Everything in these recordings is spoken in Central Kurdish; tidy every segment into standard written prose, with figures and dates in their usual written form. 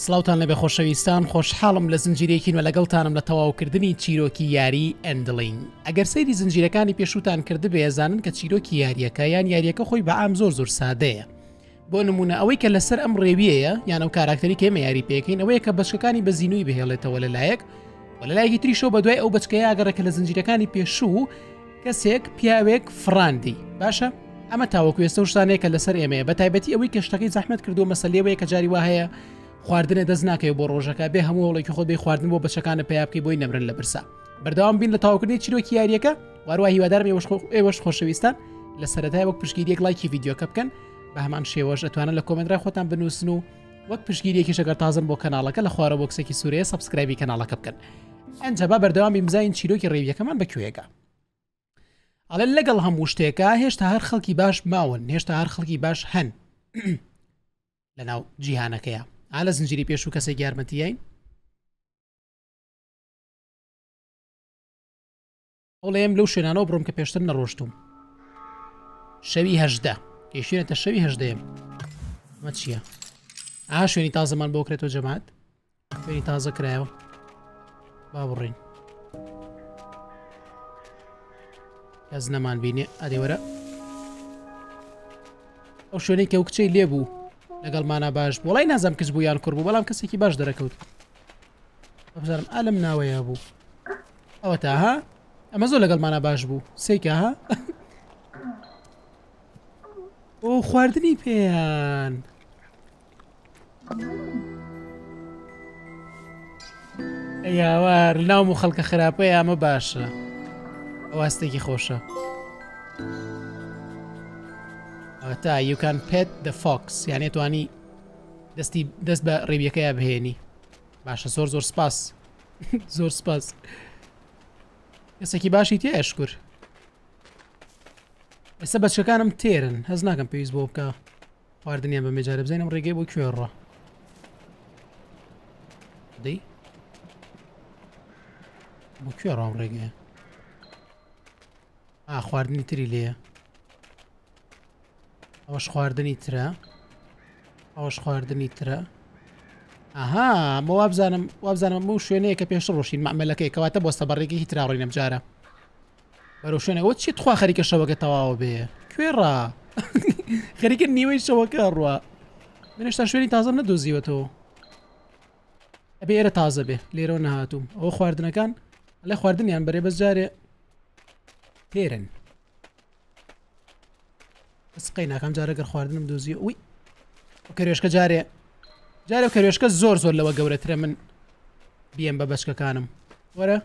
سڵاوتان لەبێ خۆشەویستان، خۆشحاڵم لە زنجیرێکین و لەگەڵتانم لە تەواوکردنی چیرۆکی یاری ئەندلین. ئەگەر سەیری زنجیرەکانی پێشووتان کردبێ ئەزانن کە چیرۆکی یاریەکە یان یاریەکە خۆی بەعام زۆر سادەیە. بۆ نمونە ئەوەی کە لەسەر ئەم ڕێویەیە یان ئەو کاراکتەری کە ئێمە یاری پێکەین ئەوەیە کە بەچکەکانی بە زینووی بهێڵێتەوە لەلایەک و لەلایەکی تریشەوە بەدوای ئەو بەچکەیە ئاگەڕێکە لە زنجیرەکانی پێشوو کەسێک پیاوێک فراندی. باشە ئەمە تاوەکو ئێستا شتانەیە کە لەسەر ئێمەیە، بە تایبەتی ئەوەی کە شتەکەی زەحمەت کردو مەسەلەیەوەیە کە جاری وا هەیە خواردنە دەست ناکەوێت بۆ ڕۆژەکە بێ هەموو وڵێکی خۆت بێ خواردن بۆ بەچەکانە پێیا بکەی بۆی نەبرن لە برسا. بەردەوام بین لە تاواکردنی چیرۆکی یاریەکە. وارووا هیوادارم ئێوەش خۆشەویستان لە سەرەتای وەک پشگیریەک لایکی ڤیدیۆکە بکەن، بە هەمان شێوەش ئەتوانن لە کۆمنترا خۆتان بنووسن و وەک پشگیریەکی شەگەر تازن بۆ کەناڵەکە لە خوارە بۆکسێکی سوورەیە سابسکرایبی کەناڵەکە بکەن. ئەنجە با بەردەوامی بزین چیرۆکی ڕێویەکەمان بەکوێیەکە. ئەڵێ لەگەڵ هەموو شتێکە هێشتا هەر خەڵکی باش ماون، هێشتا هەر خەڵکی باش هەن لەناو جیهانەکەیە. ئا لە زنجیری پێشوو کەسێک یارمەتیین ئەوڵێم لەو شوێنانەوە بڕۆم کە پێشتر نەڕۆشتوم. شەوی هەژدە کێشێنێتە شەوی هەژدەیەم. ئەمە چییە؟ ئا شوێنی تازەمان بۆ کرێتەوە جەماعەت، شوێنی تازە کرایەوە. با بڕین کەس نەمان بینێ. ئەدێوەرە ئەو شوێنەی کە ئەو کچەی لێبوو لەگەڵمانە باش بوو، وڵای نازام کەس بوو یان کوڕ بوو، بەڵام کەسێکی باش دەرەکەوت. بەبزارم ئالم ناوەیە بوو. ئەوە تا ها ئەمە زۆر لەگەڵمانە باش بوو سێکە ها. ئۆ خواردنی پێیان ئەیاوار ناوم و خەڵکە خراپەیە ئەمە باشە، ئەواستێکی خۆشە. تا you can pet the fox یعنی توانی دەست بە ڕێویەکەیە بهێنی. باشە زۆر سپاس. زۆر سپاس. کەسێکی باشی تێ ئەشکر. ئێستا بەچەکانم تێرن، هەز ناکەم پێویست بۆ بکە خواردنیان بە مێجارە بزانم ڕێگەی بۆ کوێڕە دەی بۆ کوێڕام ڕێگەیە. خواردنی تری لێە. ئەوەش خواردنی ترە، ئەوەش خواردنی ترە. ئاها بۆ وابزانم بۆ شوێنەیە کە پێش ڕۆشین مەعمەلەکەی کەواتە بۆستە بەڕێگەی ترا ڕۆینە بجارە بەرەو شوێنەوە چی تخوا خەریکە شەوەکە تەواوە بێ کوێڕە. خەریکە نیوەی شەوەکە ڕوە منێشتا شوێنی تازە نەدۆزیوەتەوە. ئەبێ ئێرە تازە بێ لێرەوە نەهاتووم. ئەوە خواردنەکان لە خواردنیان بەرێ بەس جارێ تێرن. سقەی ناکەم جارەگەر خواردنم دۆزیە. وی کەروێشکە جارێ کەروێشکە زۆر لەوە گەورەترە من بیم بە بەچکەکانم. وەرە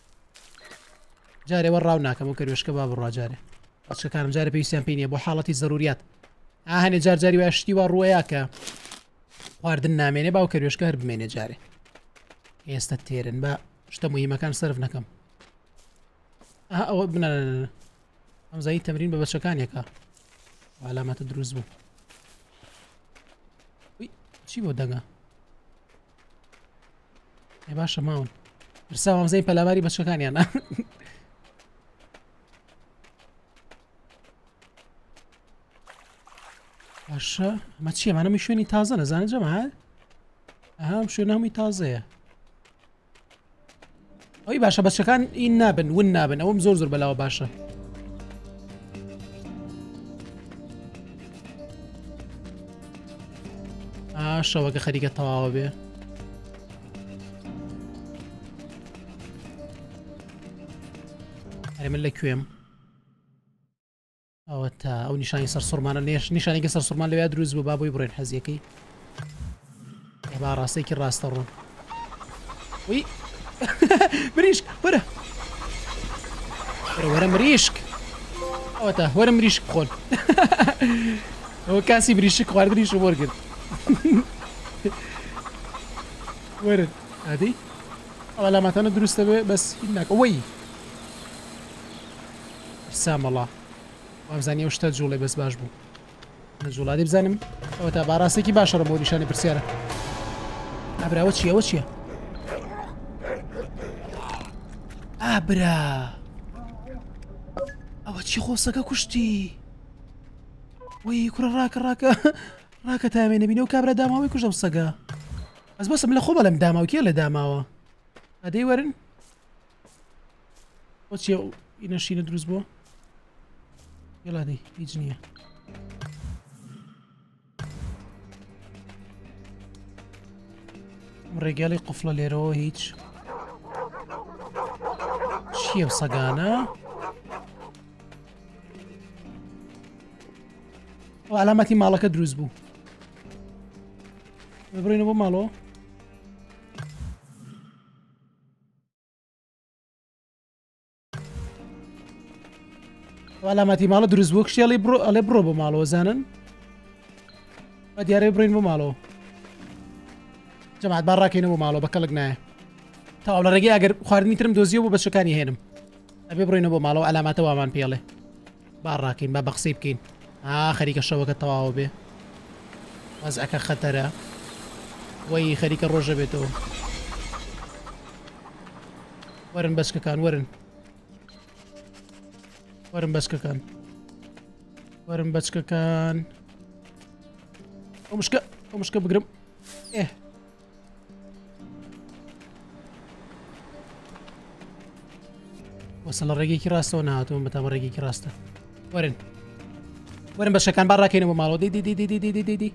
جارێوە ڕاو ناکەم و کەروێشکە با بڕوا جارێ بەچکەکانم جارە پێویستیان پێ نییە بۆ حاڵەتی زەروریات. هەنێ جاری وای شتی وا ڕوەیە کە خواردن نامێنێ باو کەروێشکە هەر بمێنێ جارێ. ئێستا تێرن بە شتە موهیمەکان سرف نەکەم. ئەوە بنە ئەمزایی تەمرین بە بەچەکانێکە علامەتە دروست بوو. چی بۆ دەگا؟ ێ باشە ماون برسا ئەمزەی پەلاماری بەچەکانیان. باشە ئەمە چییە؟ مانەمی شوێنی تازە نەزانە جەماعەت؟ ئەم شوێنە هەمووی تازەیە. ئەوی باشە بەچەکان ئین نابن ون نابن، ئەوەم زۆر بەلاوە باشە. شەوەکە خەریکە تەواوە بێ. هەرێ من لەکوێم؟ ئەوە تا ئەو نیشانی سەر سوڕمانە نیشانێکی سەر سوڕمان لەوێ دروست بوو با بۆی بڕێن حەزیەکەی. با ڕاستێکی ڕاستە ڕوون. وی مریشک وەرە وەرە مریشک. ئەوە تا وەرە مریشک بخۆن. ئەوە کاسی مریشک خواردنیش وەرگرت. وەرن ئادەی ئەو علاماتانە دروستە بێ بەس هیچ ناکە. وەی سامەڵا وامزانی ئەو شتە جوڵێ بەس باش بوو نەجوڵادی بزانم. ئەوە تا باڕاستێکی باشە بۆ نیشانی پرسیارە. ئابراوە چیە؟ ئەوە چییە؟ ئابرا ئەوە چی خۆسەکە کوشتی؟ وەی کوڕە ڕاکە ڕاکە تامێ نەبینە و کابرا داماوەی کوژە سەگە. ئەس بەسم لە خۆ بەڵێم داماوە کێ لە داماوە ئەدەی وەرن بۆ چیە ئینەشینە دروست بووە گەڵادەی هیچ نییە ڕێگەڵی قوفڵە لێرەوە هیچ چییە سەگانە علامەتی ماڵەکە دروست بوو ببڕینەوە بۆ ماڵەوە علامەتی ماڵە دروست بوو کشێڵی ئەڵێ بڕۆ بۆ ماڵەوە زانن بە دیارێ بڕین بۆ ماڵەوە جەماعەت با ڕاکەینەوە بۆ ماڵەوە بە کەڵک نایە تەواو لە ڕێگەی ئەگەر خواردنی ترم دۆزیەوە بۆ بەچەکانی هێنم ئەبێ بڕۆینەوە بۆ ماڵەوە علاماتە وامان پێڵێ با ڕاکەین با بە قسەی بکەین خەریکە شەوەکە تەواوە بێ وەزعەکە خەتەرە وەی خەریکە ڕۆژە بێتەوە وەرن بەچکەکان وەرن وەرن بەچکەکان وەرن بەچکەکان ئەو مشکە بگرم وەسە لە ڕێگەیەکی ڕاستەوە نهاتوم بەتامە ڕێگەیەکی ڕاستە وەرن وەرن بەشەکان با ڕاکەینەوە ماڵەوە دی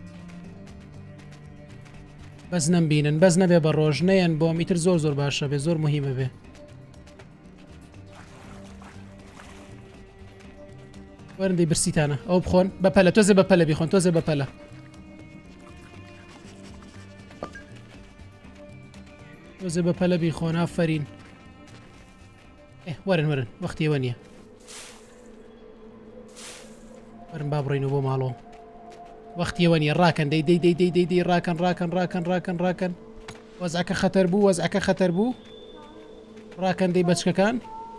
بەس نەمبینن بەس نەبێ بە ڕۆژ نەیەن بۆم ئیتر زۆر زۆر باشە بێ زۆر مهمە بێ وەرندەی برسیتانە ئەو بخۆن بەپەلە تۆزێ بەپەلە بیخۆن تۆزێ بەپەلە تۆزێ بەپەلە بیخۆن ئافەرین وەرن وەرن وەختیەوە نییە وەرن با بڕۆینەوە بۆ ماڵەوە وەختیەوە نیە ڕاکەن دەی ڕاکەن وەزعەکە خەتەر بوو وەزعەکە خەتەر بوو ڕاکەن دەی بەچکەکان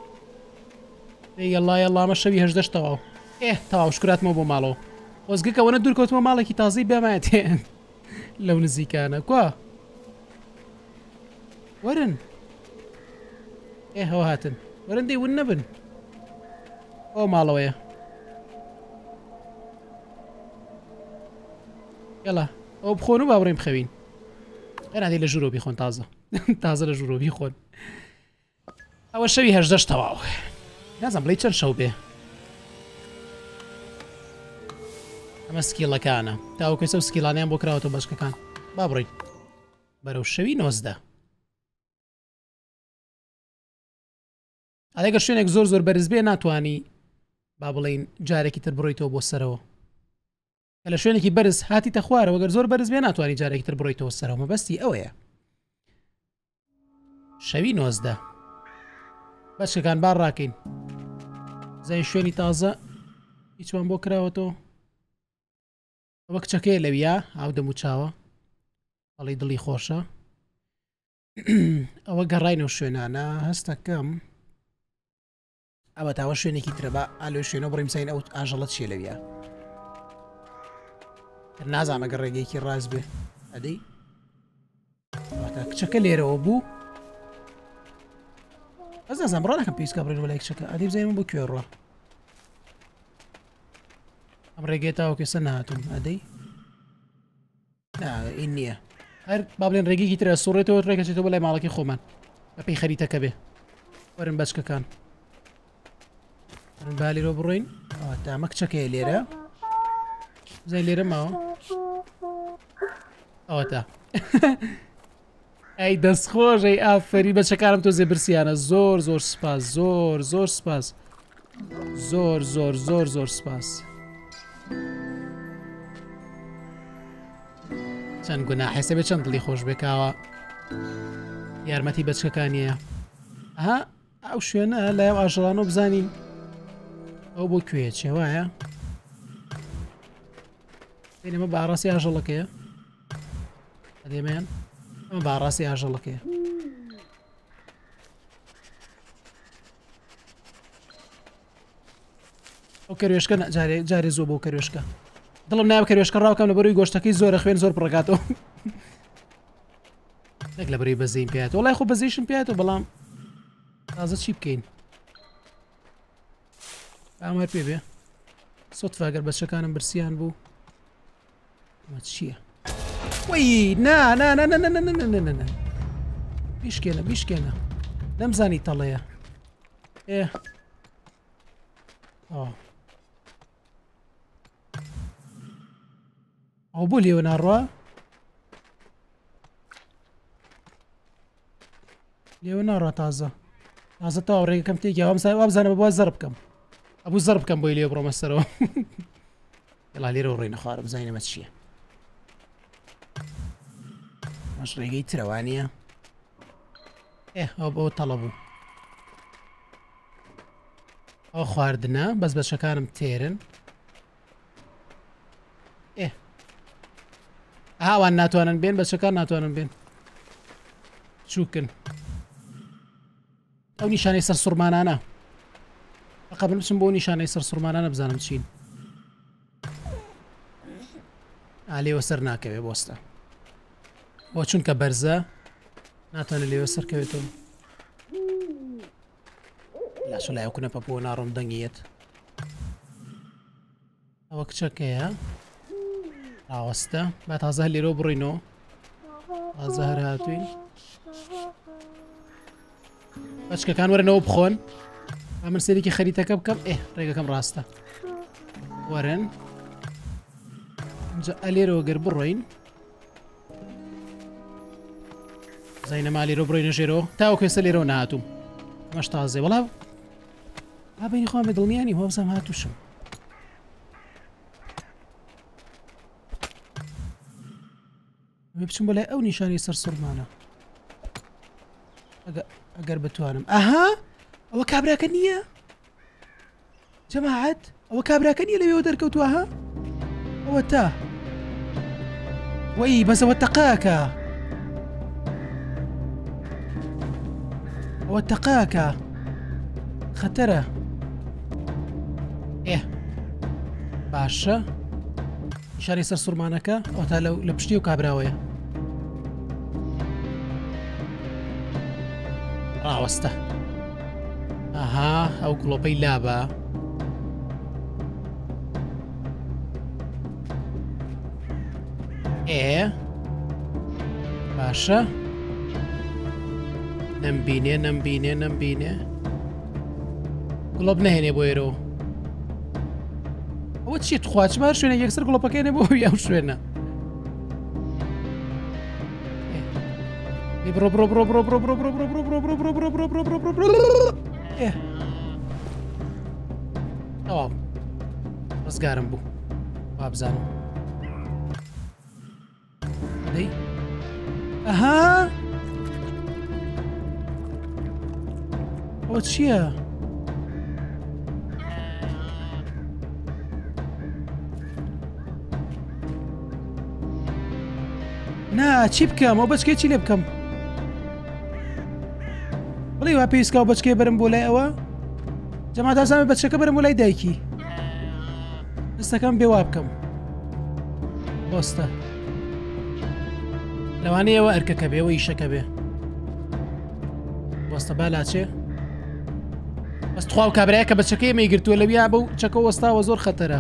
یەڵا ئەمە شەوی هەژدەش تەواو تەواو شکراتمەوە بۆ ماڵەوە وەزگەکەوەنە دوورکەوتمە ماڵێکی تازەی بێمایەتێ لەو نزیکانە کوا وەرن هەوە هاتن وەرن دەی ون نەبن ئەو ماڵەوەیە یاڵا ئەو بخۆن و با بڕێم بخەوین هەنادەی لە ژوورۆ بیخۆن تازە لە ژوورۆ بیخۆن ئەوە شەوی هەژدەش تەواو نازانم بڵێ چەند شەو بێ ئەمە سکیڵەکانە تاوەکەی سەو سکیڵانیان بۆ کراوەتەوە بەشکەکان با بڕین بەرەو شەوی 19 ئەگەر شوێنێک زۆر زۆر بەرز بێ ناتوانی با بڵین جارێکی تر بڕۆیتەوە بۆ سەرەوە کە لە شوێنێکی بەرز هاتیتە خوارەوە گەر زۆر بەرز بێ ناتوانانی جارێکی تر بڕۆیتەوە سەرەوە مەبەستی ئەوەیە شەوی 19 بەچکەکان با ڕاکەین زای شوێنی تازە هیچمان بۆ کراوەتەوە ئەوە کچەکەی لەویە ئاو دەموچاوە ئەڵی دڵی خۆشە ئەوە گەڕاینەوە شوێنانە هەستەکەم ئەوە تاوە شوێنێکی ترەبە ئالۆ شوێنە بڕیم سین ئەو ئاژەڵەت چێ لەویە نازانە گە ڕێگەیەکی ڕاست بێ ئەدەی کچەکە لێرەوە بوو ئەس نازانم ڕا نەکەم پێویستکە بڕێنەوە لای کچەکە ئەدەی بزانین بۆ کوێ ڕوا ئەم ڕێگەی تاوەکە سە نهاتوم ئەدەی ئین نییە هەر با بڵێن ڕێگەیەکی ترە سوڕێتەوە ڕێگەچێتەوە بۆ لای ماڵەکەی خۆمان بە پێی خەریتەکە بێ وەرن بەچکەکان بالێرۆ بڕۆین ئەمە کچەکەیە لێرە زای لێرە ماوە ئەوە تا ئەی دەستخۆشەی ئافەری بەچەکانم تۆ زێبرسیانە زۆر زۆر سپاس زۆر سپاس زۆر سپاس چەند گونا حێسە بێ چەند دڵی خۆش بێکاوە یارمەتی بەچکەکانیە ئەو شوێنە لایەو ئاژەڵانە بزانین ئەو بۆ کوێ چێ وایە ئێمە باڕاستی ئاژەڵەکەیە ئەدێمەیان ئەمە باڕاستی ئاژەڵەکەیە ئەو کەروێشکە جارێ زۆر بۆ کەروێشکە دڵم نایە کەروێشکە ڕاوکەم لە بەروی گۆشتەکەی زۆرە خوێن زۆر پڕگاتەوە نەک لە بەری بەزەین پێێتەوە وڵای خۆ بەزیشم پێێتەوە بەڵام تازە چی بکەین ئامەر پێ بێ سۆتفاگەر بەچەکانم برسیان بوو ئەمە چییە وەی نا نا نا نا نا نا نا نا نا بیشکێنە بیشکێنە نەمزانی تەڵەیە ئێ ئەو بۆ لێوە ناڕوا لێوە ناڕوا تازە تاوە ڕێگەکەم تێکی وابزانە بە زەر بکەم ئەبوو زەر بکەم بۆی لێ بڕۆمە سەرەوە یڵا لێرە و ڕێنە خوارە بزانینەمە چییە مەش ڕێگەی ترەوانیە ئەو بۆ تەڵە بوو ئەو خواردنە بەس بەشەکانم تێرن هاوان ناتوانن بێن بەچەکان ناتوانن بێن چووکن ئەو نیشانەی سەر سوورمانانە قبل بچم بۆ نیشانەی سەر سوورمانانە بزانم چین لێوە سەر ناکەوێ بۆستە بۆ چونکە بەرزە ناتوانێت لێوە سەرکەوێتەوە لاشە لایەکوونە پە بۆ ناڕۆم دەنگیت ئەوە کچەکەیە ئاوەستە با تازە لێرۆ بڕینەوە تازە هەر هاتوین بەچکەکان وەرنەوە بخۆن من سێرێکی خەریتەکە بکەم ڕێگەکەم ڕاستە وەرن ئەلێرەوە گەر بڕۆین زینەما لێرۆ بڕۆینە ژێرەوە تاوە کوێسە لێرەوە نهاتووم ئەمەش تازێ وەڵام بینی خۆم بە دڵنیانی هۆبزەم هاتووشم بچم بۆ لای ئەو نیشانی سەر سوورمانە ئەگەر بتوانم ئەها ئەوە کابراکە نییە جەماعەت ئەوە کابراکە نییە لەوێەوە دەرکەوتووە ها ئەوە تا وەی بەسەوە تەقاکە ئەوە تەقاکە خەتەرە باشە نیشانی سەر سوورمانەکە ئەو تا لە پشتی و کابراوەیە ڕاوەستە ئەها ئەو گڵۆپەی لابە باشە نەمبینێ نەمبینێ نەمبینێ گڵۆپ نەهێنێ بۆ ئێرەوە ئەوە چی تخواچمار شوێنە یەکسەر گڵۆپەکەێنێ بۆ یاو شوێنە برو برو برو برو برو برو برو برو برو برو برو برو برو برو برو برو برو تەواو ڕزگارم بوو وابزانم دەی ئەها ئەوە چییە؟ نا چی بکەم ئەو بەچکەی چی لێ بکەم؟ بڵێ وا پێویستکە و بەچکێ بەرم بۆ لای ئەوە جەماعەت ئازانم بەچەکە بەرم بۆ لای دایکی دەستەکەم بێ وا بکەم بۆستە لەوانەیە ئەوە ئەرکەکە بێ ئەوە ئیشەکە بێ بۆستە با لاچێ بەس تخوا و کابرایە کە بەچەکەی مەیگرتووە لەویا بە و چەکە وەستاوە زۆر خەتەرە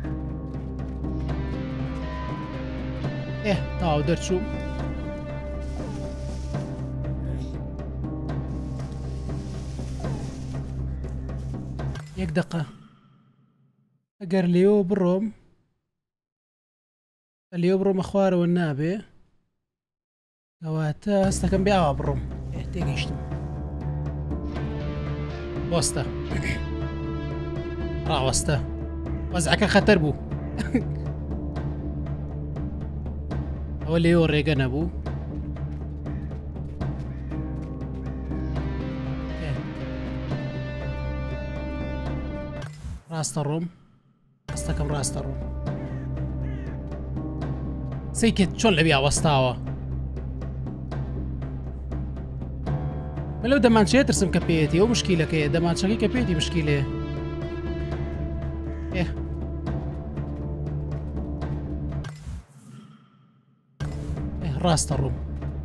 تاو دەرچوو یەک دقە ئەگەر لێوە بڕۆم لێوە بڕۆمە خوارەوە نابێ کەواتە هەستەکەم بێ ئاوا بڕۆم تێگەیشتم بۆستە ڕاوەستە وەزعەکە خەتەر بوو ئەوە لێوە ڕێگە نەبوو ڕاستە ڕۆم هەستەکەم ڕاستە ڕۆم سەیکت چۆن لەبی ئاوەستاوە من لەو دەمانچەیە ترسم کە پێێتی ئەو مشکیلەکەیە دەمانچەکەی کە پێێتی مشکیلێ ڕاستە ڕووم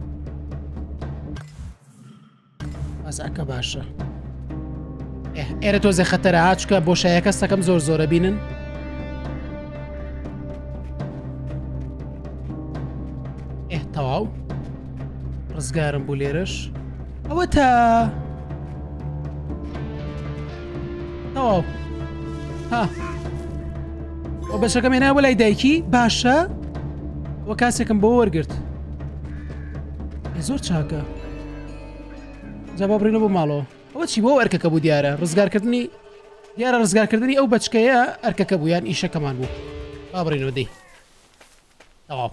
ئازعەکە باشە ئێرە تۆزێ خەتەرە هاچکە بۆ شایە کەستەکەم زۆر زۆرە بینن ڕزگارم بوو لێرەش ئەوە تا تەواو ها ئەو بەشەکەم هێناوە لای دایکی باشە وە کاسێکم بۆ وەرگرت زۆر چاکە جا با بڕینە بۆ ماڵەوە ئەوە چی بۆ ئەرکەکە بوو دیارە ڕزگارکردنی دیارە ڕزگارکردنی ئەو بەچکەیە ئەرکەکە بوو یان ئیشەکەمان بوو با بڕینەوە دەی تەواو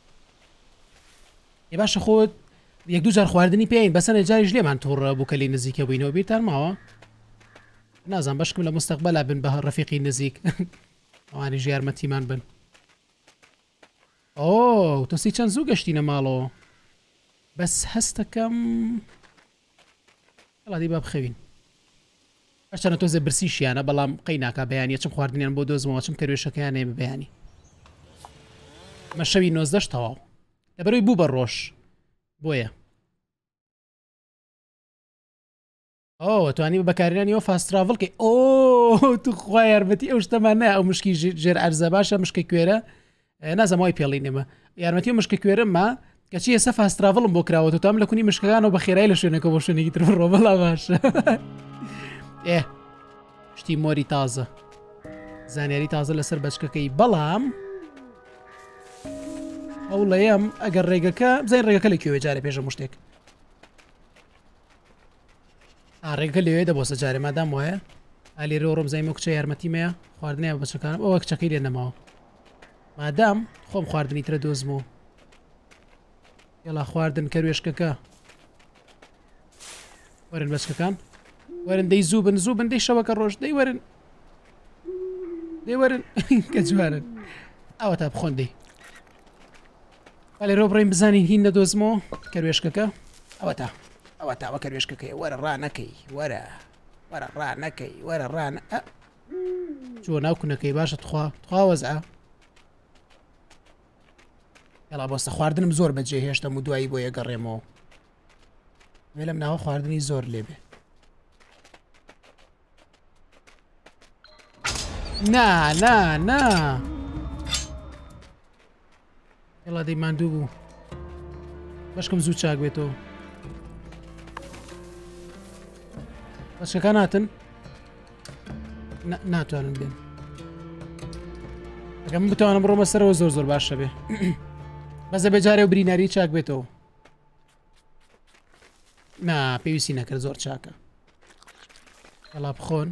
ێ باشە خۆت یەک دوو جار خواردنی پێین بەسەنە جاریش لێمان تۆڕە بوو کە لی نزیکە بووینەوە بیرتان ماوە نازان بەشکم لە مستەقبەلا بن بە ڕەفیقی نزیک ئەوانیش یارمەتیمان بن ئۆ تۆسی چەند زوو گەشتینە ماڵەوە بەس هەستەکەم هەڵادی با بخەوین هەرچەنە تۆزێ برسیشیانە بەڵام قەی ناکا بەیانی چم خواردنیان بۆ دۆزمەوە چم کەروێشەکەیانێ ببیانی مە شەوی 19 تەواو لەبەرەوەی بوو بە ڕۆژ بۆیە ئەو توانی بەکارێنانی ئەو فاستراڤڵکەی ئۆ تو خوا یارمەتی ئەو شتەمان نایە ئەو مشکی ژێر ئەرزە باشە مشکە کوێرە نازەم وای پێڵی نێمە یارمەتی و مشکە کوێرەممە کەچی ئێستا فاستراڤڵم بۆ کراوە تام لە کونی مشکەکانەوە بە خێرای لە شوێنەکە بۆ شوێنێکی تر بڕۆ بەڵا باشە ئێ شتی مۆری تازە زانیاری تازە لەسەر بەچکەکەی بەڵام ئەو لەیەم ئەگەر ڕێگەکە بزای ڕێگەکە لە کوێوێ جارێ پێشە شتێک ڕێگەکە لەوێ دەبۆسە جارێ مادام وایە ئالێرە ڕۆم زایمە کچە یارمەتیمەیە خواردنیە بەچەکانم ئەوە کچەکەی لێ نەماوە مادام خۆم خواردنی ترە دۆزمەوە یڵا خواردن کەروێشکەکە وەرن بەچکەکان وەرن دەی زوو بن دەی شەوەکە ڕۆژ دەی وەرن دەی وەرن کە جوانن ئەوە تا بخۆن دەی لێرۆ بڕین بزانین هین نەدۆزمەوە کەروێشکەکە ئەوە تاوە کەروێشکەکەی وەرە ڕانەکەی وەرە ڕانەکەی وەرە ڕانە چۆ ناوکونەکەی باشە تخوا وەزعە یڵا بۆستە خواردنم زۆر بەجێ هێشتم و دوایی بۆ یەگەڕێمەوە وێ لەم ناوە خواردنی زۆر لێبێ نا یڵا دەی ماندوو بوو بەشکم زوو چاک بێتەوە بەشەکان هاتن ناتوانن بێن ئەگە من بتوانم بڕۆمە سەرەوە زۆر باشە بێ بەزە بێجارێ و بریناری چاک بێتەوە نا پێویستی نەکرد زۆر چاکە هەڵا بخۆن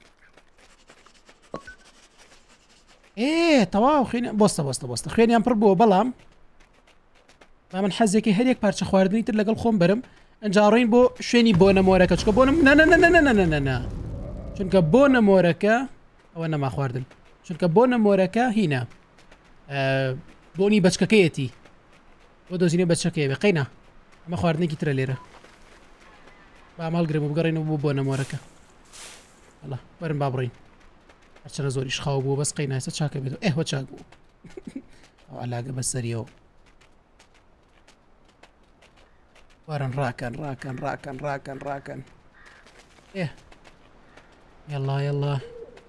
تەواو بۆستە خوێنیان پڕ بووە بەڵام با من حەزێکی هەرێک پارچە خواردنی تر لەگەڵ خۆم بەرم ئەنجاڕۆین بۆ شوێنی بۆ نەمۆرەکە چکە بۆ نە چونکە بۆ نەمۆرەکە ئەوە نەما خواردن چونکە بۆ نەمۆرەکە هینە بۆنی بەچکەکەیەتی بۆ دۆزینە بەچەکەیە بێ قەینا ئەمە خواردنێکی ترە لێرە با ماڵگرم و بگەڕێنەوە بۆ نەمۆرەکە هەڵا وەرن با بڕین هەرچەنە زۆریش خاو بوو بەس قەینا ئێستا چاکە بێتەوە ئێوە چاک بوو ئەو عەلاگە بەسەریەوە وەرن ڕاکەن یەڵا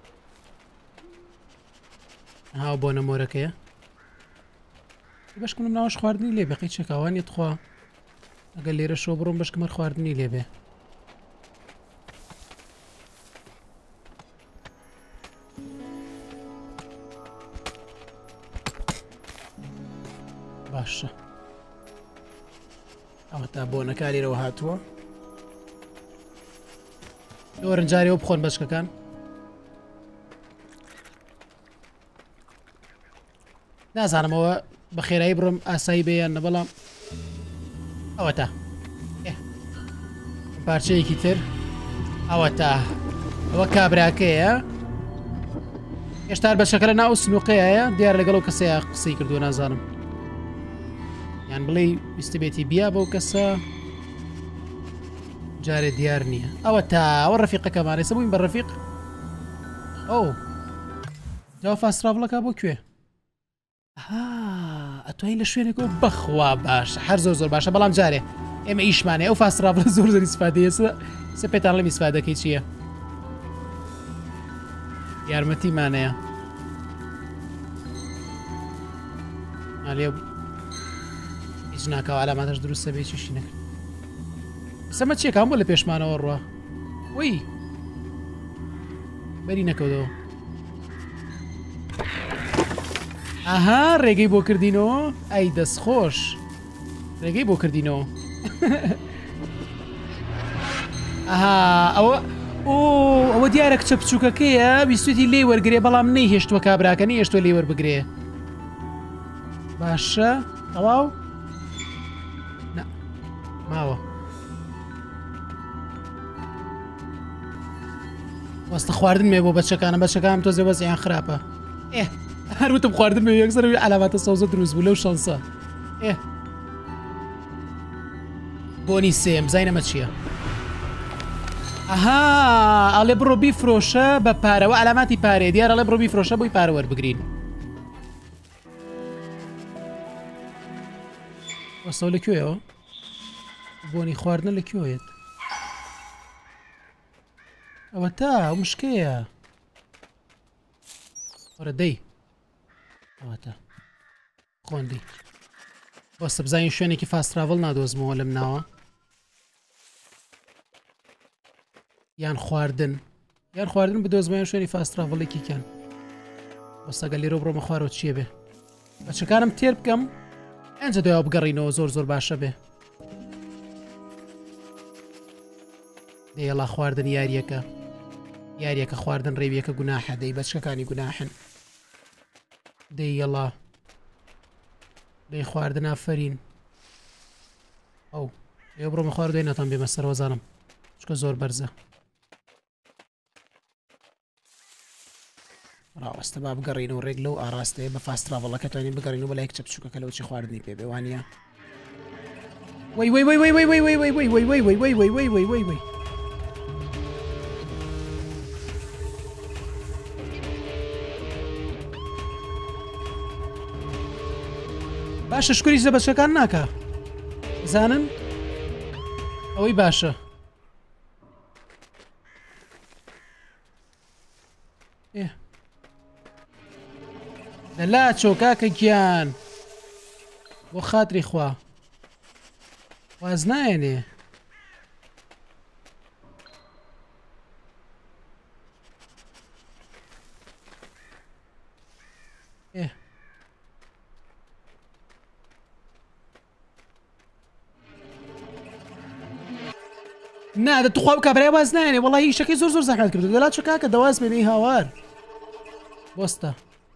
هاو بۆ نەمۆرەکەیە بەشکم ناوەش خواردنی لێ بەقی چێکاوانیت خوا ئەگەر لێرە شۆ بڕۆم بەشکمە خواردنی لێبێ باشە ئەوە تا بۆ نەکاریرەوە هاتووە وەرنجاریەوە بخۆن بەشکەکان نازانمەوە بە خێرایی بڕم ئاسایی بێیان نە بەڵام ئەوە تا پارچەیەکی تر ئەوە تا ئەوە کابراکەیە هێشتا بەشەکە لە ناو سنووقەیە دیار لەگەڵ کەسەیە قسەی کردووە نازانم یان بڵێ ویستە بێتی بیا بەو کەسە جارێ دیار نییە ئەوە تا ئەوە ڕەفیقەکەمانێ سەبووین بە ڕەفیق ئەو جاوە فاستراڤڵەکە بۆ کوێ ئەتوانین لە شوێنێکەوە بەخوا باشە هەر زۆر باشە بەڵام جارێ ئێمە ئیشمانێ ئەو فاستراڤڵە زۆر ئیسفادەیە سە پێتان لەم ئیسفادەکەی چییە یارمەتیمانەیە هیچ ناکەوە علاماتەش دروستە بێ چیشی نەکرد سەمە چیەکەم بۆ لە پێشمانەوە ڕوە وی بەری نەکەوتەوە ئاها ڕێگەی بۆ کردینەوە ئەی دەستخۆش ڕێگەی بۆ کردینەوە ئاها ئەوە دیارە کچە بچووکەکەیە بیستوێتی لێ وەرگێ بەڵام نەیهێشتووە کابراکەنی هێشتوە لێ وەربگرێ باشە تەواو ماوە وەستە خواردن مێ بۆ بەچەکانە بەچەکانم تۆزێ وەزیان خراپە هەروتم خواردن مێ یەکسەر علاماتە سەوزە دروست بوو لەو شانسە بۆنی سێم بزانینەمە چییە ئەها ئەڵێ بڕۆ بیفرۆشە بە پارەوە علاماتی پارێ دیارە ئەڵێ بڕۆ بیفرۆشە بۆی پارە وەربگرین وەستەوە لەکوێیەوە بۆنی خواردنە لەکوێیت ئەوە تا ئەو مشکەیە وەرە دەی ئەوە تا خۆندی بەستە بزانین شوێنێکی فاستراڤڵ نادۆزمەوە لەم ناوە یان خواردن بدۆزمەیان شوێنی فاستراڤڵێکی کەن وەستەگە لێرە بڕۆمە خوارەوە چییە بێ بەچەکانم تێر بکەم ئەنجە دوای بگەڕینەوە زۆر باشە بێ دێڵا خواردن یاریەکە خواردن ڕێویەکە گوناحە دەی بەچەکانی گوناحن دەیڵا دەی خواردن ئافرین ئەو ئێوە بڕۆمە خوارد دوای نەتان بێمە سەرۆزانم چکە زۆر بەرزە ڕاوەستە با بگەڕینەوە ڕێک لەو ئاراستەیە بە فاستراڤڵەکە توانین بگەڕینەوە بەلای کچە بچووکەکە لەو چی خواردنی پێ بێوانە وەی باشە شکری زە بەچەکان ناکە زانن ئەوەی باشە لەلا چۆکاکە گیان بۆ خاتری خوا واز نایەنێ نادە توخوا کابرای واز نایێنێ وەڵی هیچەکەی زۆر زەحمەت کردو دەلا چۆکاکە دەواز بێنەی هاوار بۆستە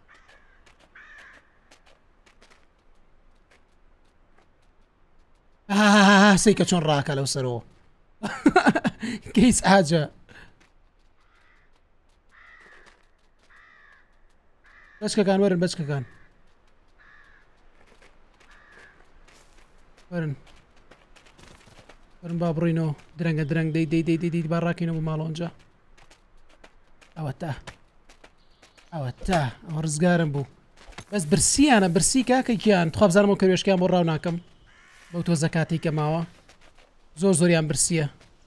سەیکە چۆن ڕاکە لەو سەرەوە کەیس ئاجە بەچکەکان وەرن بەچکەکان وەرن با بڕینەوە درەنگە درەنگ دەی با ڕاکەینەوە بۆ ماڵۆنجا ئەوە تا ئەوە ڕزگارم بوو بەس برسیانە برسی کاکەکیان تخوا بزانمەوە کەروێشکیان بۆ ڕاو ناکەم بەو تۆ زەکاتی کە ماوە زۆریان برسیە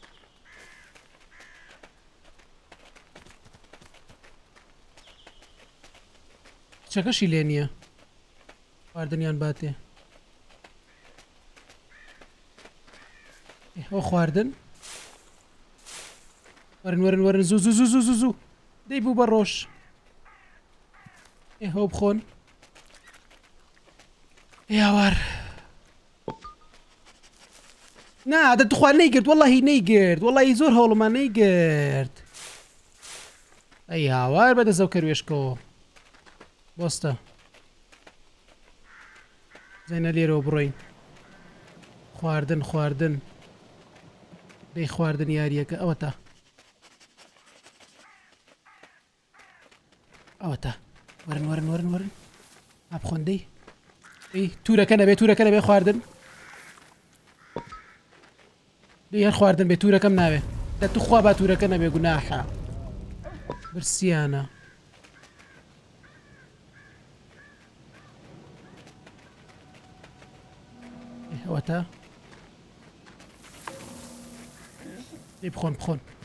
چەکەشی لێ نییە خواردنیان باتێ ئەو خواردن وەرن زوو دەی بوو بە ڕۆژ هەو بخۆن یاوار نادە توخوا نەیگرت وەڵی نەیگرت وەڵی زۆر هەوڵمان نەیگرت ئەی هاوار بەدەزەو کەروێشکەوە بۆستە زەینە لێرەوە بڕۆین خواردن دەی خواردن یاریەکە ئەوە تا وەرن ئابخۆندەی تورەکە نەبێ خواردن هەر خواردن بێ تورەکەم ناوێ دە توخوا با تورەکە نەبێ گوناحە برسیانە ئەوە تا بخۆن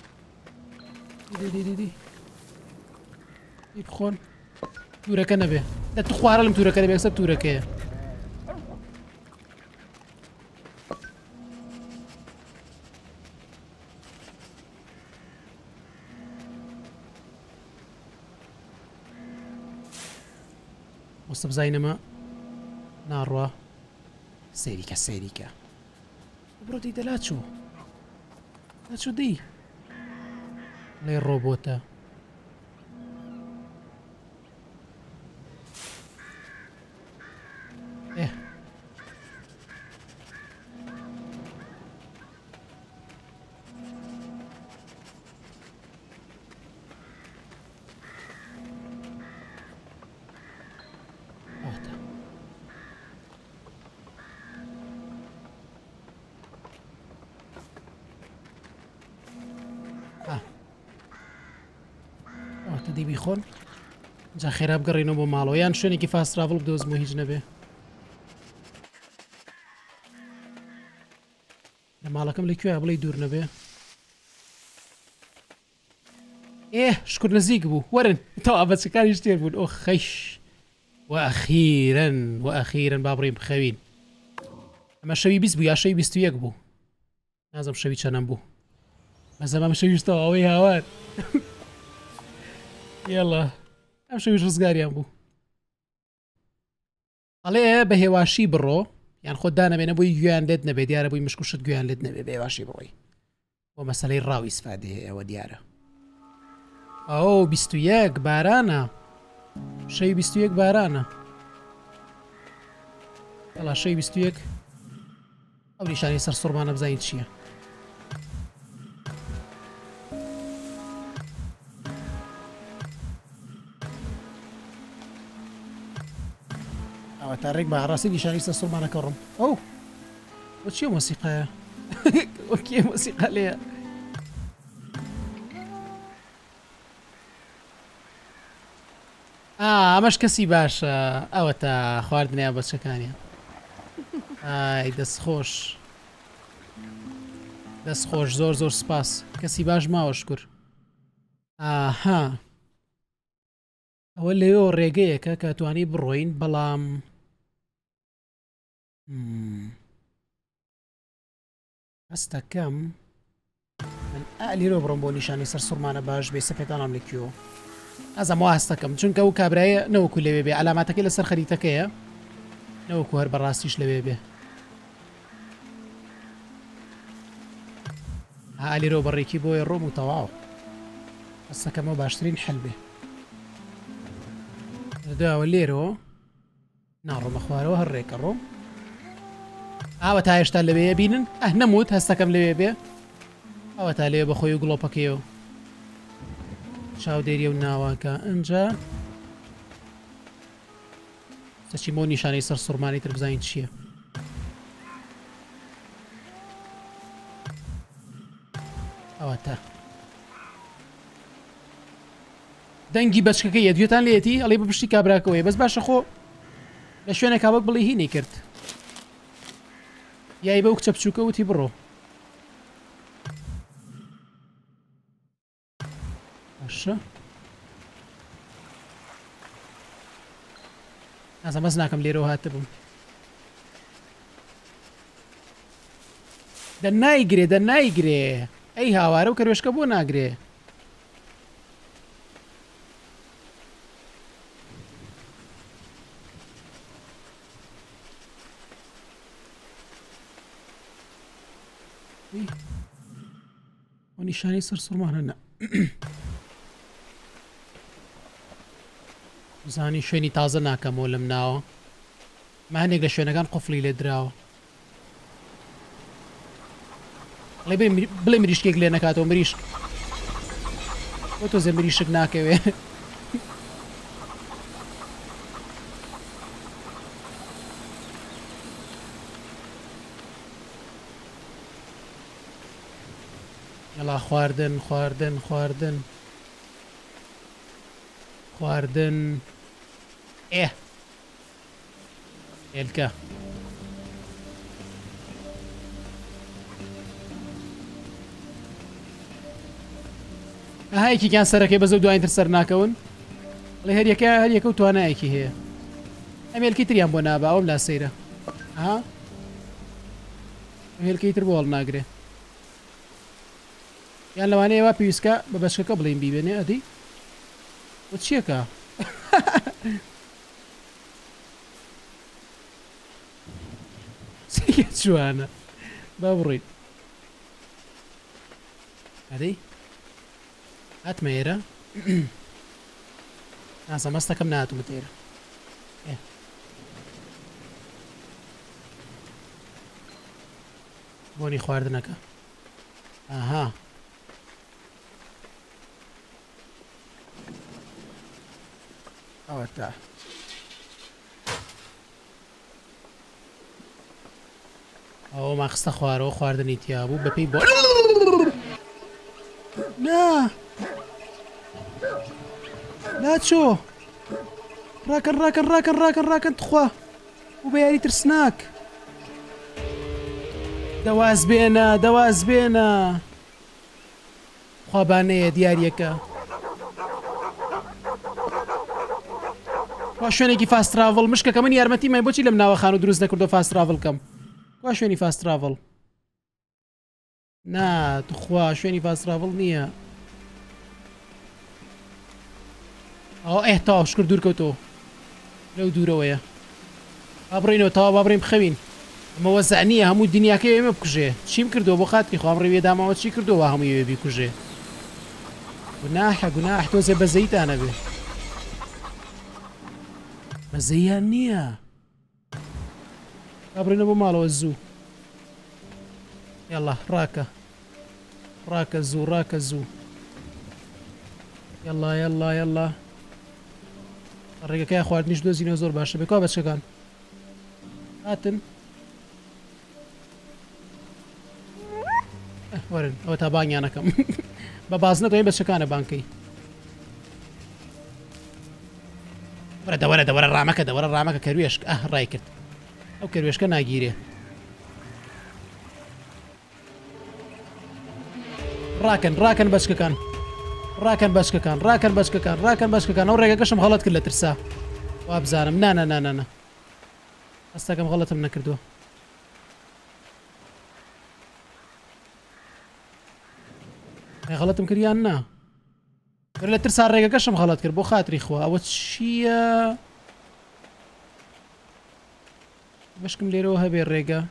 بخۆن تورەکە نەبێ دە تو خوارە لەم تورەکە نەبێ سەر تورەکەیە وەستە بزینەمە ناڕوە سێریکە سێریکە بڕۆ دی دەلا چوو ناچوو دی لێ ڕۆبۆتە دی بیخۆن جا خێرا بگەڕێنەوە بۆ ماڵەوە یان شوێنێکی فاستراڤڵ بدۆزمەوە هیچ نەبێ لە ماڵەکەم لەکوێ بڵێ دوور نەبێ شکر نزیک بوو وەرن تەوا بەچەکانی شتێر بوون ئۆ خەیش وەئەخیرەن با بڕێم بخەوین ئەمە شەوی 20 بوو یا شەوی 21 بوو نازم شەوی چەندەم بوو مەزەمە شەویستەوە ئەوەی هاوار یاڵا ئەم شەویش ڕزگاریان بوو ئەڵێ بە هێواشی بڕۆ یان خۆت دانەبێنە بۆی گویان لێت نەبێ دیارە بووی مشکوشت گویان لێت نەبێ بە هێواشی بڕۆی بۆ مەسەلەی ڕاوی سفادێ ئەوە دیارە ئەو 21 بارانە شەوی 21 بارانە وەڵا شەوی 21 ئەو نیشانی سەر سوڕمانە بزانین چییە تا ڕێک بە ڕاستی نیشانی سەر سوڕمانەکە ڕم ئەو بۆ چیە مۆسیقایە وەکیە مۆسیقا لێیە ئەمەش کەسی باشە ئەوە تا خواردنیان بەچەکانیان ئای دەستخۆش دەستخۆش زۆر زۆر سپاس کەسی باش ماوە شکر ئاها ئەوە لێەوە ڕێگەیەکە کە توانی بڕۆین بەڵام هەستەکەم من ئالیرۆ بڕۆم بۆ نیشانی سەر سوڕمانە باش بێ سەپێتانام لەکوێوە ئەزەمەوە هەستەکەم چونکە ئەو کابرایە نەوەکو لەوێ بێ ئەلاماتەکەی لەسەر خەریتەکەیە نەوەکو هەر بەڕاستیش لەوێ بێ ئالیرۆ بەڕێکی بۆیە ڕۆم و تەواو هەستەکەمەوە باشترین حەل بێ داوە لێرەوە ناڕۆمە خوارەوە هەر ڕێکە ڕۆم ئاوە تا هێشتا لەوەیە بینن نەموت هەستەکەم لەوێ بێ ئەوە تا لێ بەخۆی و گڵۆپەکەیەوە چاودێریە و ناواکە ئەنجا سەچی بۆ نیشانەی سەر سوڕمانی تر بزانین چییە ئەوە تا دەنگی بەچکەکە یەدوێتان لێتی ئەڵێ بە پشتی کابراکەوەی بەس باشە خۆ لە شوێنە کابک بڵێ هینی کرد یای بەو کچە بچووکە وتی بڕۆ باشە نازم بەس ناکەم لێرەوە هاتە بووم دەنایگرێ دەنایگرێ ئەی هاوارە و کەروێشکە بۆ ناگرێ و نیشانی سەر سوڕمانە نە زانی شوێنی تازە ناکەمەوە لەم ناوە مانێک لە شوێنەکان قفڵی لێ دراوە بڵێ مریشکێک لێ نەکاتەوە مریشک بۆ تۆزێ مریشک ناکەوێ يلا خواردن خواردن خواردن خواردن ايه الكا هايكي كان سركي بزو دوين تر سرناكون والله هريكا وتوانايكي هي اميل كيتريان بو نابا او لا سيره ها اميل كيتر بول ناغري يعني لو انا بيسكا ببشكا بلين بيبني ادي وتشيكا جوانە با بڕۆین ئەدەی هاتمە ئێرە نازە مەستەکەم نهاتومە ئێرە بۆنی خواردنەکە ئاها ئەوە تا ئەوە ماخستە خوارەوە خواردنی تیا بوو بەپێی بۆ نا ناچۆ ڕاکەن ڕاکەن ڕاکەن ڕاکەن ڕاکەن تخوا و بە یاری ترسناک دەواز بێنە دەواز بێنە خوابانەیە دیارەکە وا شوێنێکی فاستراڤڵ مشکەکە من یارمەتی مای بۆچی لەم ناوەخان و دروست نەکردو فاستراڤڵکەم وا شوێنی فاستراڤڵ نا توخوا شوێنی فاستراڤڵ نییە ئەو ئێهتا شکر دوورکەوتەوە لەو دوورەوەیە با بڕینەوە تەوا با بڕین بخەوین ئەمەوە زانیە هەموو دنیاکەی ئێمە بکوژێ چیم کردو بۆ خاتری خۆم ڕێوێ داماوە چی کردووە هەمووی وێ بیکوژێ گوناحە گوناح تۆزێ بەزەیتانە بێ بەزەیان نییە با بڕینە بۆ ماڵەوە زوو یاڵا ڕاکە ڕاکە زوو ڕاکە زوو یاڵا یاڵا یاڵا ڕێگەکەی خواردنیش دۆزینەوە زۆر باشە بێکوا بەچەکان هاتن وەرن ئەوە تا بانگیانەکەم بە باز نەدۆین بەچەکانە بانکەی وەرە دەوەرە دەوەرە ڕامەکە دەوەرە ڕامەکە کەروێشک ڕای کرد ئەو کەروێشکە ناگیرێ ڕاکەن ڕاکەن بەچکەکان ڕاکەن بەچکەکان ڕاکەن بەچکەکان ڕاکەن بەچکەکان ئەو ڕێگەکەشم هەڵەت کرد لە ترسا وا بزانم نانە ئەستاکەم غەڵەتم نەکردووە غەڵەتم کردیان نا لە ترسا ڕێگەکەشم غەڵەت کرد بۆ خاتری خوا ئەوە چییە بەشکم لێرەوە هەبێ ڕێگە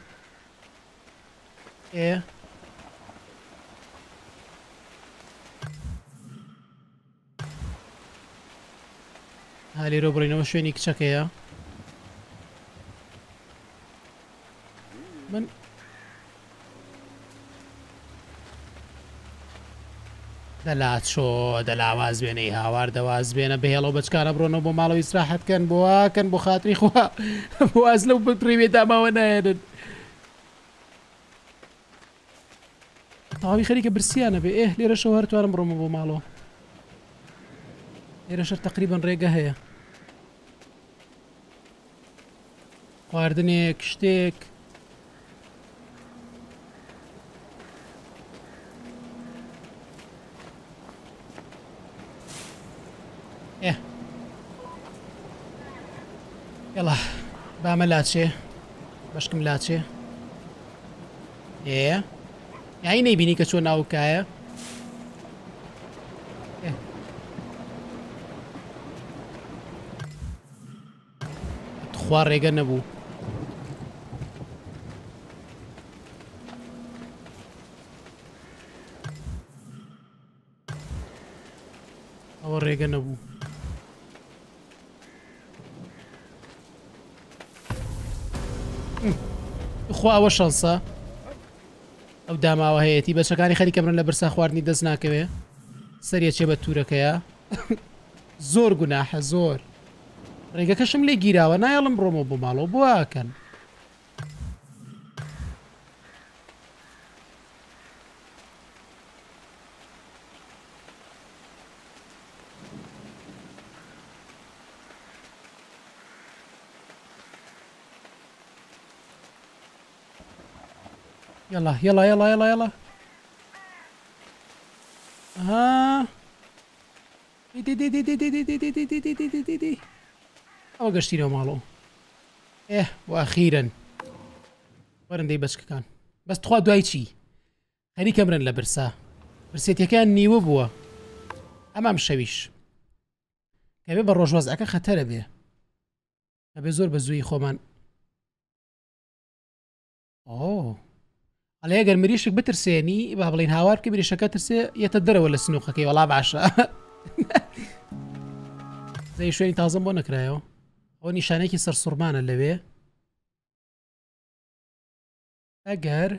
ها لێرە بڕینەوە شوێنی کچەکەیە من دەلات چۆ دەلاواز بێنەی هاوار دەواز بێنە بهێڵەوە بچکانە بڕۆنەوە بۆ ماڵەوە ئیسراحەتکەن بۆواکەن بۆ خاتری خوا واز لەو بڕێوێ داماوە نایێنن تەواوی خەریکە برسیانە بێ لێرە شەو هەرتوانم بڕۆمە بۆ ماڵەوە لێرە شەر تەقریبەن ڕێگە هەیە خواردنێک شتێک يلا بعمل لاتشي باشكم لاتشي يا عيني بيني كشو ناوكايا تخوار ريغا نبو او ريغا نبو خوا ئەوە شەنسە ئەو داماوە هەیەی بەچەکانی خەریکە برن لە برسا خواردنی دەست ناکەوێ سەریەچێ بە توورەکەیە زۆر گوناحە زۆر ڕێگەکەشم لێ گیراوە نایەڵم بڕۆمە بۆ ماڵەوە بواکەن يلا يلا يلا يلا يلا ها دي دي دي دي دي دي دي دي دي دي دي دي دي دي او قشتينو مالو واخيرا ورن دي بس كان بس تخوا دوای چی خەری کەمرن لە برسا برسێتیەکان نیوە بووە ئەمام شەویش کەبێ بە ڕۆژوازەکە خەتەرە بێ ئەبێ زۆر بە زووی خۆمان ئۆ ئەڵێ ئەگەر مریشک بترسێنی با بڵین هاوار بکە مریشەکە ترسێ یەتە دەرەوە لە سنووقەکەی وەڵا باشە زەی شوێنی تازم بۆ نەکرایەوە ئەو نیشانێکی سەر سوورمانە لەوێ ئەگەر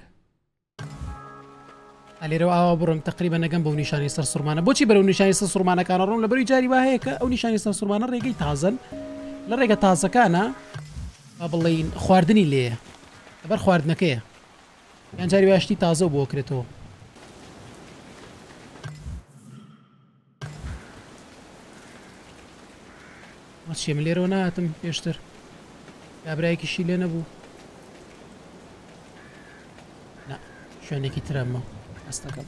ئەلێرەوە ئاوا بڕم تقریبا نەگەم بەو نیشانی سەر سوورمانە بۆچی بەرەو نیشانی سەر سوورمانەکانە ڕۆم لە بەروی جاری وا هەیە کە ئەو نیشانی سەر سوورمانە ڕێگەی تازن لە ڕێگە تازەکانە با بڵین خواردنی لێە لەبەر خواردنەکەیە یان جاری واشتی تازە بۆ کرێتەوە چێ من لێرەوە نهاتم پێشتر کابرایەکیشی لێ نەبوو شوێنێکی ترەمە ئەستەکەم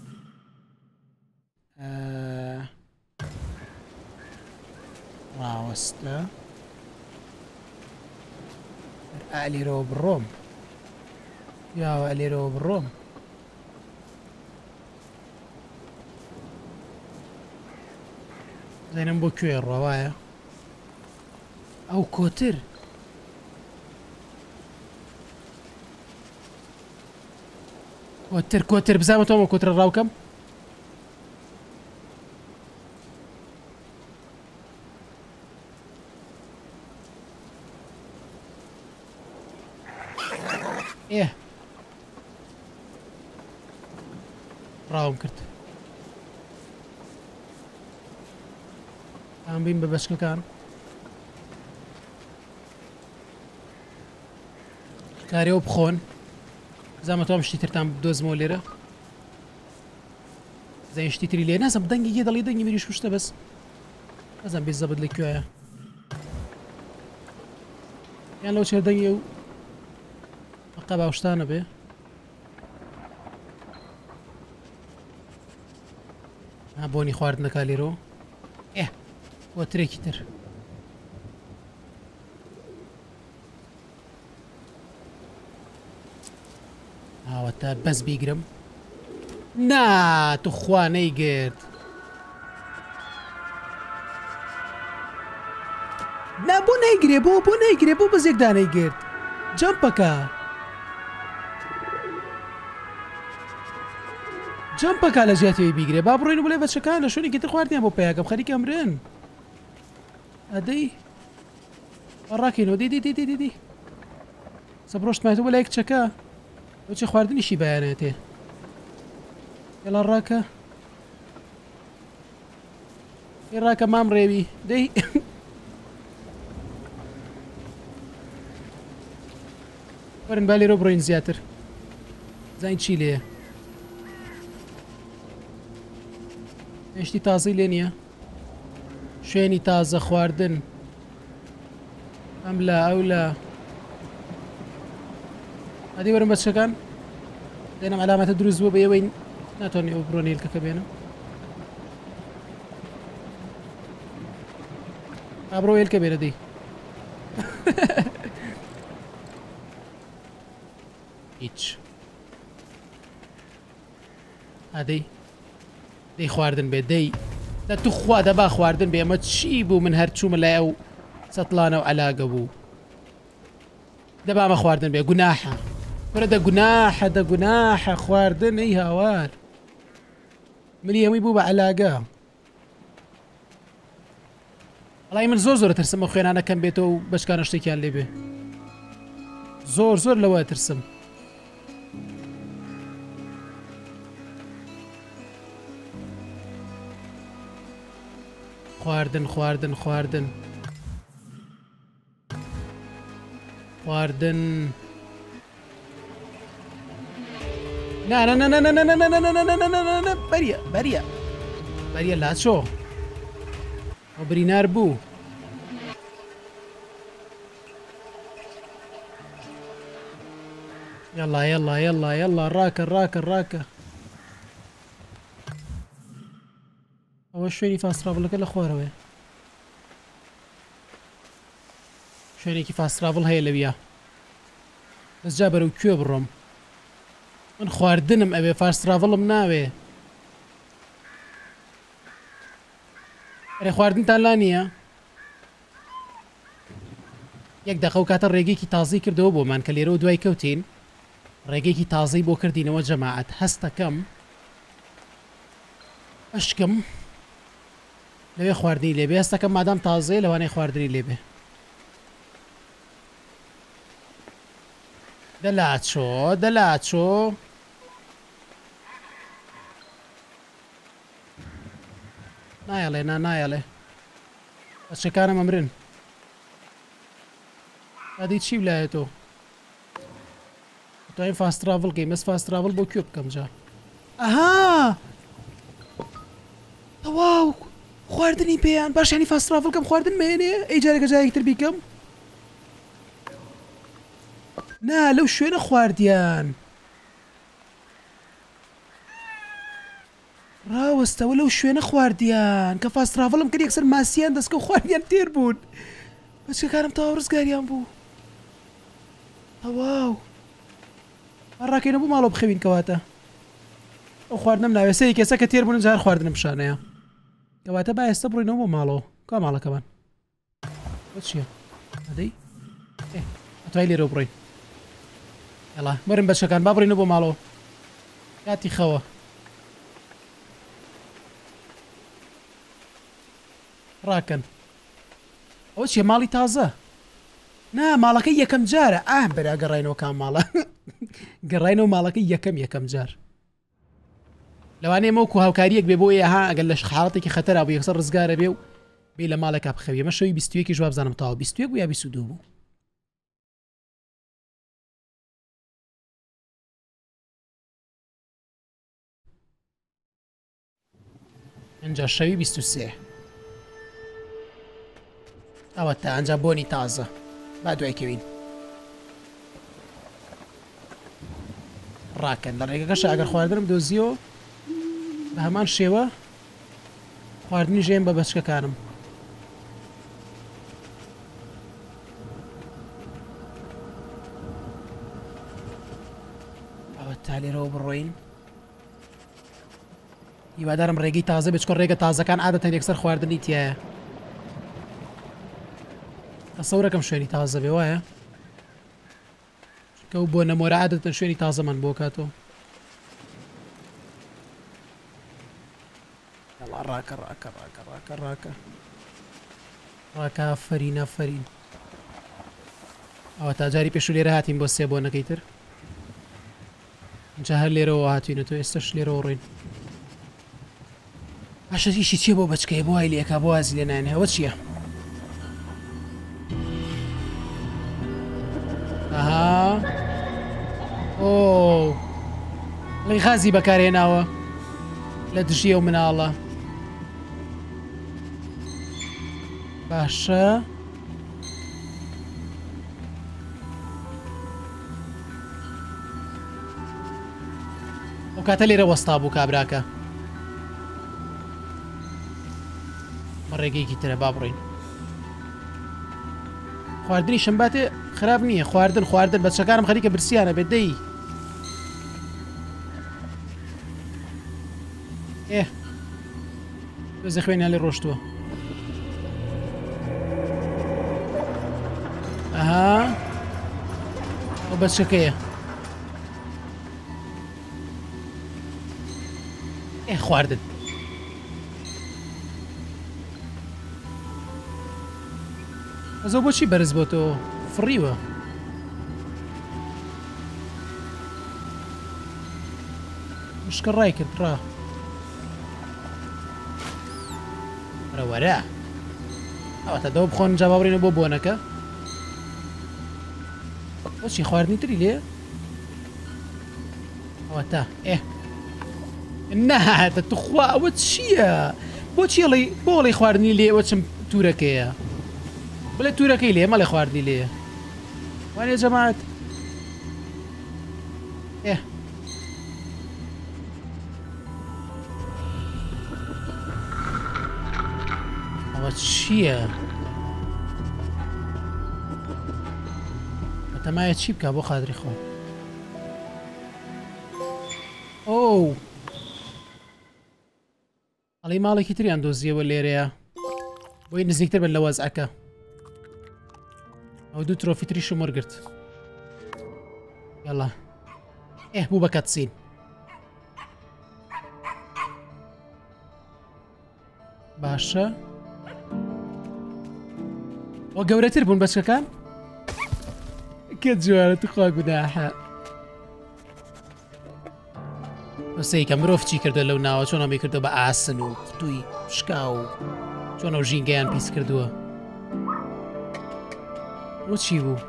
ڕاوەستە ئالێرەوە بڕۆم یاوە ئەلێرەوە بڕۆم زەینم بۆ کوێ ڕەوایە ئەو کۆتر کۆتر بزانمە تۆمە کۆتر ڕاوکەم ئێ ڕاوم کرد ئەم بین بە بەشکەکان کارێەوە بخۆن زانمە تۆم شتی ترتان بدۆزمەوە لێرە زەین شتی تری لێ نازم دەنگی یە دەڵی دەنگی مریش کوشتە بەس نازانم بێ زەبت لەکوێیە یان لەو چێ دەنگی و ئەقا باوشتانە بێ بۆنی خواردنەکە لێرەوە ئێ بۆ ترێکی تر ئاوەتە بەس بیگرم نا تو خوانەی گرت نا بۆ نایگرێ بۆ نایگرێ بۆ بەزێکدا نەیگرت جەمپەکە جەمپەکە لە ژێتەوەی بیگرێ با بڕۆین بڵێ بەچەکان لە شوێنێکی تر خواردیان بۆ پێیاکەم خەریکە ئەمرن ئەدەی ڕاکەینەوە دی سەبڕۆشتمایەوە بۆ لای کچەکە ئەو چێ خواردنیشی بەیانێتێ هێڵا ڕاکە هێ ڕاکە مام ڕێوی دەی وەرن با لێرە بڕۆین زیاتر زین چی لێیە هێشتی تازەی لێ نییە شوێنی تازە خواردن ئەم لە ئەو لە ئەدی وەرم بەچەکان دێنم علامەتە دروست بوو بە ئێوەی ناتوانێت ئەو بڕۆ نیلکەکە بێنم ئابڕۆ هێلکە بێنە دەی هیچ ئەدەی دەی خواردن بێ دەی دە تو خوا دەبا خواردن بێ ئەمە چی بوو من هەر چوومە لای ئەو سەتڵانە و عەلاگە بوو دەبا ئەمە خواردن بێ گوناحە وەرە دە گوناحە خواردن ئەی هاوار ملی هەمووی بوو بە عەلاگە وەڵای من زۆر ترسم ئەو خوێنانەکەم بێتەوە و بەشکانە شتێکیان لێ بێ زۆر لەوە ترسم خواردن نا بەریە لاچۆ ئەو برینار بوو یەڵا ڕاکە ئەوە شوێنی فاستراڤڵەکە لە خوارەوەی شوێنێکی فاستراڤڵ هەیە لەویە دەستجا بەرەو کوێ بڕۆم من خواردنم ئەوێ فاستراڤڵم ناوێ ئەرێ خواردنتان لا نییە یەک دەقە و کاتە ڕێگەیەکی تازی کردەوە بۆمان کە لێرە و دوای کەوتین ڕێگەیەکی تازەی بۆ کردینەوە جەماعەت هەستەکەم ئەشکم لەوێ خواردنی لێبێ هەستەکەم مادام تازەیە لەوانەیە خواردنی لێبێ دەلات چۆ نایەڵێ نایەڵێ بەچەکانم ئەمرن ئەدی چی بلایەتەوە توانین فاست تراڤڵ کەین مەس فاست تراڤڵ بۆ کوێ بکەم جا ئەها تەواو خواردنی پێیان باشیانی فاست تراڤڵ کەم خواردن مێنێ ئەی جارێکە جایەکتر بیکەم نا لەو شوێنە خواردیان ڕاوەستەوە لەو شوێنە خواردیان کە فاست تراڤڵم کرد یەکسەر ماسییان دەستکە و خواردیان تێر بوون بەچەکانم تەواو ڕزگاریان بوو تەواو ڕاکەینە بوو ماڵۆ بخەوین کەواتە ئەو خواردنم ناوێ سەری کێسە کە تێر بوون جار خواردنم پیشانەیە کەواتە با ئێستا بڕۆینەوە بۆ ماڵەوە کا ماڵەکەمان بۆ چییە ئەدەی ئەتوای لێرە بڕۆین یاڵا بەرن بەچەکان با بڕینەوە بۆ ماڵەوە کاتی خەوە ڕاکەن ئەوە چیە ماڵی تازە نا ماڵەکەی یەکەم جارە بەرا گەڕاینەوە کام ماڵە گەڕاینەوە ماڵەکەی یەکەم جار لەوانەیە مەوکو هاوکاریەک بێ بۆ ئێها ئەگەر لە حاڵەتێکی خەتەرا بوو یەکسەر ڕزگارە بێ و بێ لە ماڵێکا بخەوی ئەمە شەوی 21 ژواب بزانم تاوە 21 بوو یا 22 بوو ئەنجا شەوی 23 ئەوە تا ئەنجا بۆنی تازە با دوای کەوین ڕاکەن لە ڕێگەکەش ئەگەر خواردنم دۆزیەوە بە هەمان شێوە خواردنی ژێم بە بەچکەکانم ئەوە تا لێرەوە بڕۆین هیوادارم ڕێگەی تازە بچکۆ ڕێگە تازەکان عادەتەن یەکسەر خواردنی تایە تەسەورەکەم شوێنی تازە بێ وایە کە بۆ نەمۆرە عادەتەن شوێنی تازەمان بۆ کاتەوە ڕاکە ئافەرین ئەوە تا جاری پێش و لێرە هاتین بۆ سێ بۆ نەکەی تر جا هەر لێرەوە هاتوینەوە ئێستش لێرەوە ڕۆین باشەیشی چیە بۆ بچکەی بۆ وای لێکا بۆ وازی لێ نانێ ئەوە چییە ئەها ئۆ لەی غازی بەکارهێناوە لە دژیە و مناڵە باشە ئەو کاتە لێرە وەستا بوو کابراکە بە ڕێگەیەکی ترە با بڕۆین خواردنی شەمباتێ خراپ نییە خواردن بەچەکانم خەریکە برسیانە بێت دەی بەزە خوێنیان لێ ڕۆشتووە ئەها ئەو بەچەکەیە خواردن ئەزە بۆچی بەرز بۆ تۆ فڕیوە مشکە ڕای کرد ڕا وەرە ئەوەتە دەوە بخۆن جا باڕێنە بۆ بۆنەکە بۆچی خواردنی تری لێ ئەوە تا نەهاتە توخوا ئەوە چییە بۆچی بۆڵی خواردنی لێ ئەوە چم تورەکەیە بڵێ تورەکەی لێ مەڵێ خواردنی لێ وانێ جەماعەت ئەوە چییە بەتەمایە چی بکە بۆ خاتری خۆ ئەو ئەڵی ماڵێکی تریان دۆزیەوە لێرەیە بۆی نزیکتر بن لە وەزعەکە ئەو دوو ترۆفی تریش و مەرگرت یاڵا ئێ بوو بە کەتسین باشە وە گەورەتر بوون بەچەکان کە جوارە توخوا گوناحە وەسەیکە مرۆڤ چی کردو لەو ناوە چۆن هەمی کردو بە ئاسن و قوتووی شکا و چۆن ئەو ژینگەیان پیس کردووە وە چی بوو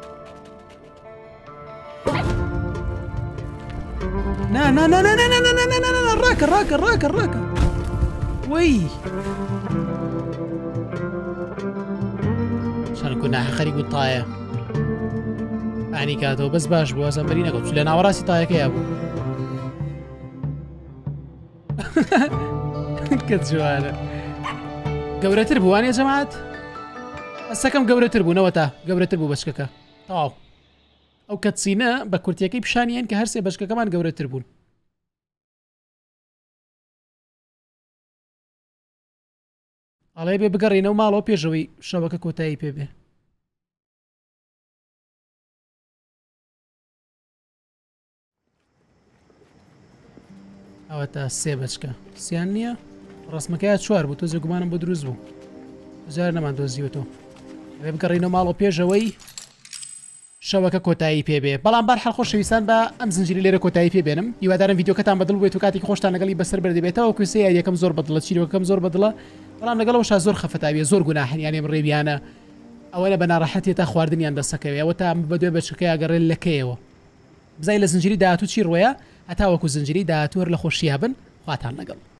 ڕاکە وەی چەند گوناحە خەریک و تایە ئانی کاتەوە بەس باش بوو ئەزەمبەری نەکەوت لە ناوەڕاستی تایەکەیە بوو کە جوانە گەورەتر بووانێ جەماعەت ئەسەکەم گەورەتر بوونەوە تا گەورەتر بوو بەچکەکە تاو ئەو کەتسینە بە کورتیەکەی پیشانیان کە هەرسێ بەچکەکەمان گەورەتر بوون ئەڵێ بێ بگەڕێنەوە ماڵەوە پێشەوەی شەوەکە کۆتایی پێ بێ ئەوە تا سێ بەچکە سیان نییە ڕسمەکەیە چوار بوو تۆزە گومانم بۆ دروست بوو جار نەمان دۆزیوەتەوە بێ بگەڕێنەوە ماڵەوە پێشەوەی شەوەکە کۆتایی پێبێ بەڵام بەر خۆشەویستان بە ئەم زنجیری لێرە کۆتایی پێبێنم هیوادارم ڤیدیۆکەتان بەدڵ بێت و کاتێکی خۆشتان لەگەڵی بەسەر بەردەبێتەوە کوسێ یەکەم زۆر بەدڵە چیرۆکەکەم زۆر بەدڵە بەڵام لەگەڵەوەشا زۆر خەفتاویە زۆر گوناحنیانێ ڕێبیانە ئەوە لە بەناڕەحەتی تا خواردنیان دەسەکەوێ ئەوە تا بەدوێ بەچەکەی ئەگەڕێن لەکەیەوە بزای لە زنجیری داهاتوو چی ڕۆیە هەتا وەکو زنجیری داهاتوو هەر لە خۆشییا بن خواتان لەگەڵ